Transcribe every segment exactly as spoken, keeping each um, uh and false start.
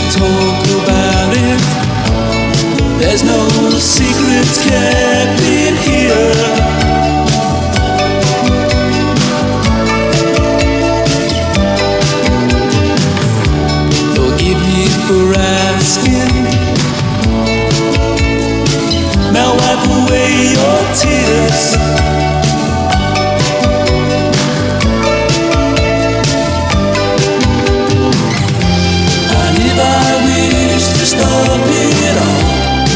talk about it. There's no secrets kept in here. Forgive me for asking. Now wipe away your tears. And if I wish to stop it all,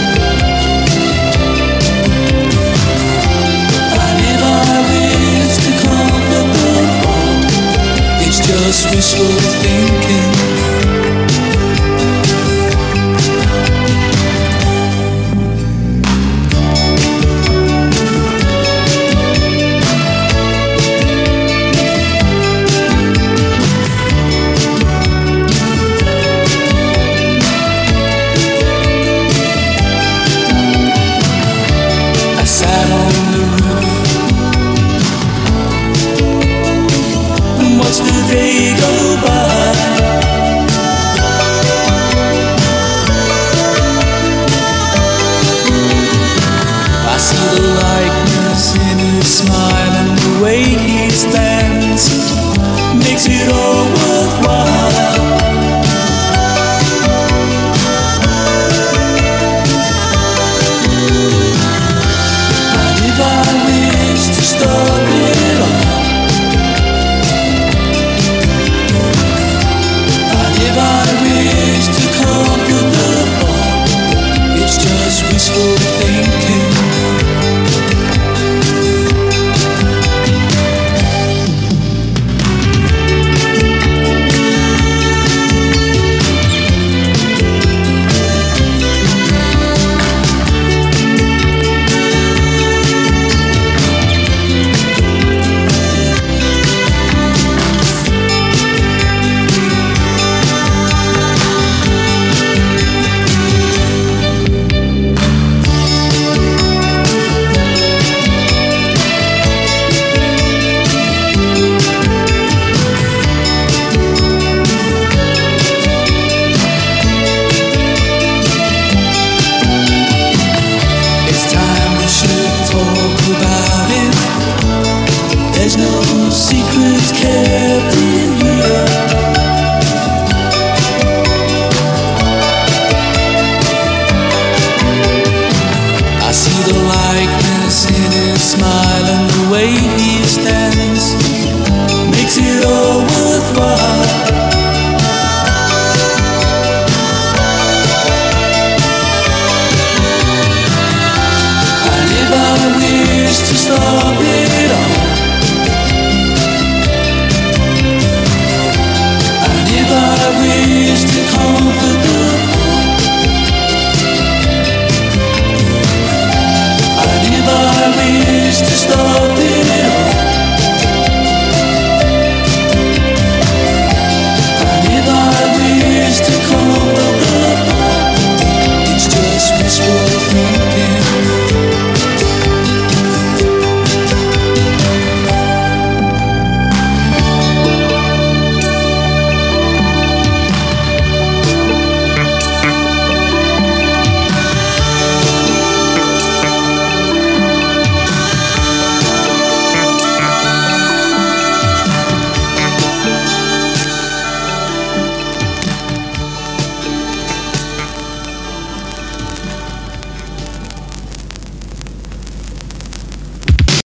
and if I wish to comfort the fall, it's just wishful thinking. Watch the day go by. I see the likeness in his smile, and the way he stands makes it all worthwhile. And if I wish to stop it all, if I wish to comfort the fall, it's just wishful thinking. There's no secrets kept in here. I see the likeness in his smile, and the way he stands makes it all worthwhile. And if I wish to stop it